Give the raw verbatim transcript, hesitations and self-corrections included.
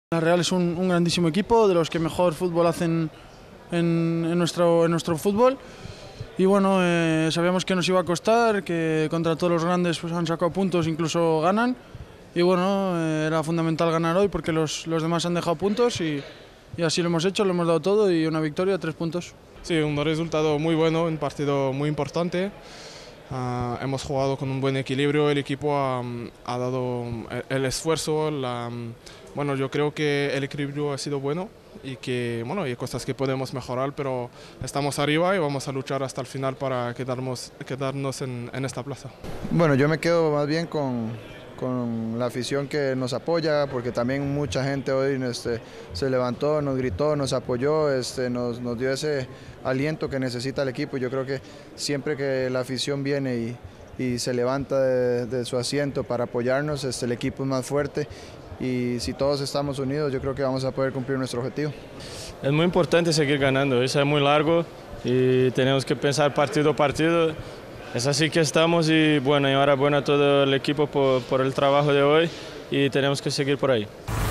La Real es un, un grandísimo equipo, de los que mejor fútbol hacen en, en, nuestro, en nuestro fútbol. Y bueno, eh, sabíamos que nos iba a costar, que contra todos los grandes pues, han sacado puntos, incluso ganan. Y bueno, eh, era fundamental ganar hoy porque los, los demás han dejado puntos y, y así lo hemos hecho, lo hemos dado todo y una victoria, tres puntos. Sí, un resultado muy bueno, un partido muy importante. Uh, hemos jugado con un buen equilibrio, el equipo ha, ha dado el, el esfuerzo, la, bueno, yo creo que el equilibrio ha sido bueno y que bueno, hay cosas que podemos mejorar, pero estamos arriba y vamos a luchar hasta el final para quedarnos, quedarnos en, en esta plaza. Bueno, yo me quedo más bien con, con la afición que nos apoya, porque también mucha gente hoy este, se levantó, nos gritó, nos apoyó, este, nos, nos dio ese aliento que necesita el equipo. Yo creo que siempre que la afición viene y, y se levanta de, de su asiento para apoyarnos, este, el equipo es más fuerte y si todos estamos unidos yo creo que vamos a poder cumplir nuestro objetivo. Es muy importante seguir ganando, eso es muy largo y tenemos que pensar partido a partido. Es así que estamos y bueno, enhorabuena a todo el equipo por, por el trabajo de hoy y tenemos que seguir por ahí.